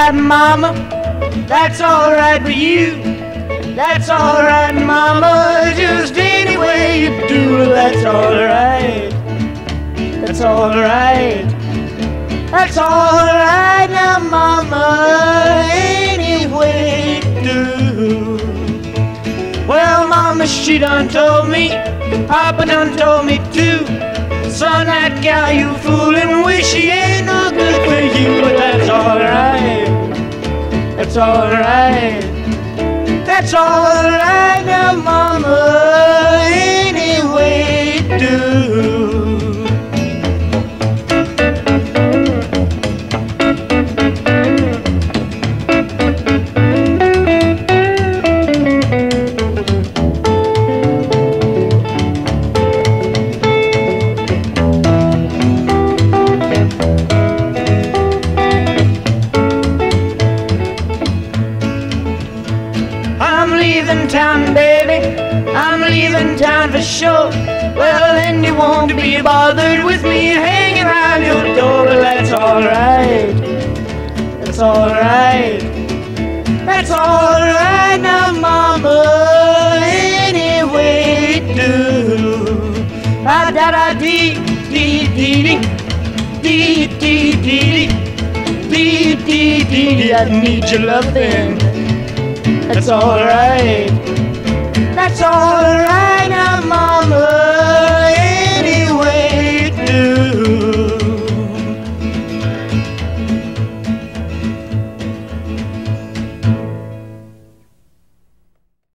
alright, mama. That's alright with you. That's alright, mama. Just any way you do, that's alright. That's alright. That's alright now, mama. Any way you do. Well, mama, she done told me, Papa done told me too. Son, that gal you foolin' with, she ain't no good for you. But that's alright. That's alright. That's alright now, mama. Any way you do. I'm leaving town, baby, I'm leaving town for sure. Well, then you won't be bothered with me hanging around your door. But that's alright. That's alright. That's alright now, mama. Any way you do. Da-da-dee, dee-dee-dee, dee-dee-dee-dee, dee-dee-dee-dee. I need your loving. That's alright. That's alright.